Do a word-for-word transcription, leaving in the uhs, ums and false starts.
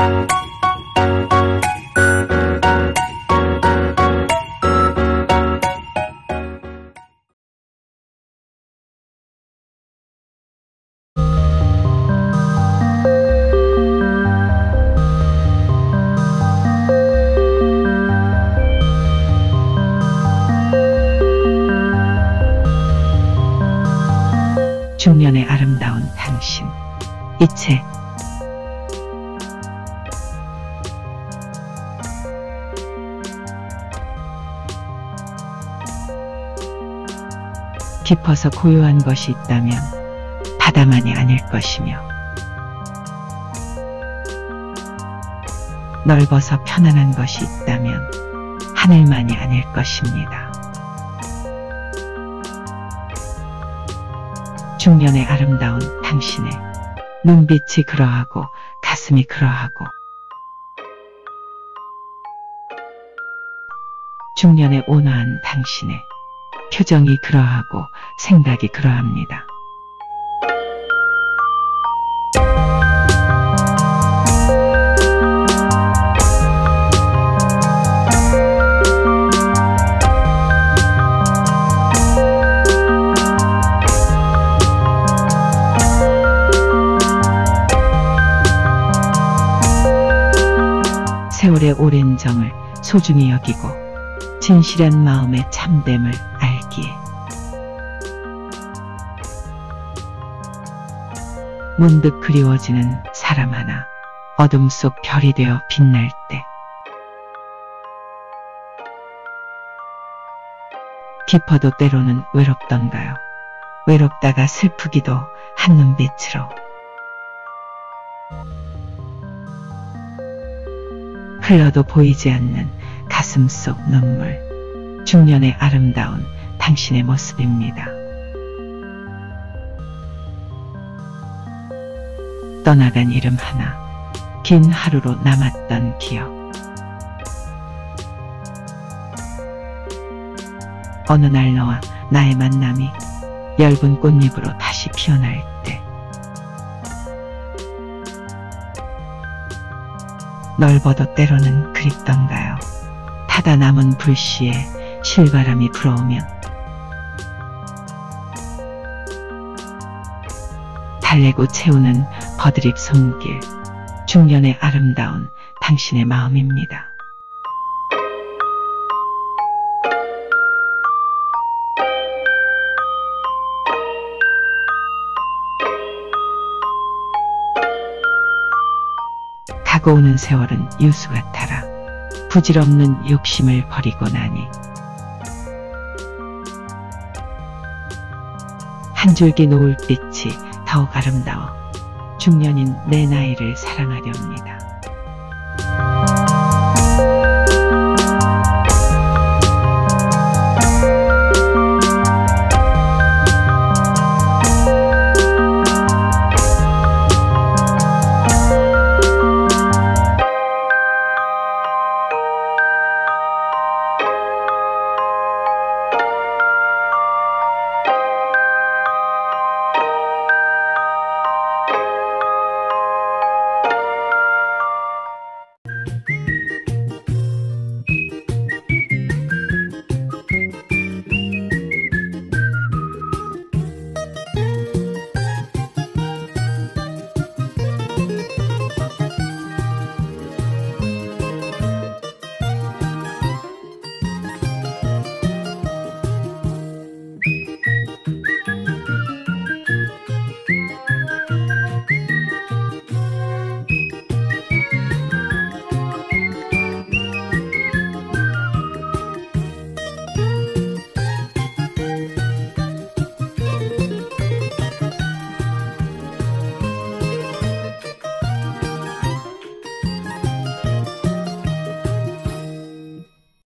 중년의 아름다운 당신. 이 책. 깊어서 고요한 것이 있다면 바다만이 아닐 것이며, 넓어서 편안한 것이 있다면 하늘만이 아닐 것입니다. 중년의 아름다운 당신의 눈빛이 그러하고 가슴이 그러하고, 중년의 온화한 당신의 표정이 그러하고 생각이 그러합니다. 세월의 오랜 정을 소중히 여기고 진실한 마음의 참됨을 알기에, 문득 그리워지는 사람 하나, 어둠 속 별이 되어 빛날 때, 깊어도 때로는 외롭던가요. 외롭다가 슬프기도 한 눈빛으로, 흘러도 보이지 않는 가슴 속 눈물. 중년의 아름다운 당신의 모습입니다. 떠나간 이름 하나, 긴 하루로 남았던 기억. 어느 날 너와 나의 만남이 엷은 꽃잎으로 다시 피어날 때, 넓어도 때로는 그립던가요. 타다 남은 불씨에 실바람이 불어오면, 달래고 채우는 버드립 손길. 중년의 아름다운 당신의 마음입니다. 가고 오는 세월은 유수 같아라. 부질없는 욕심을 버리고 나니, 한 줄기 노을빛이 더욱 아름다워 중년인 내 나이를 사랑하렵니다.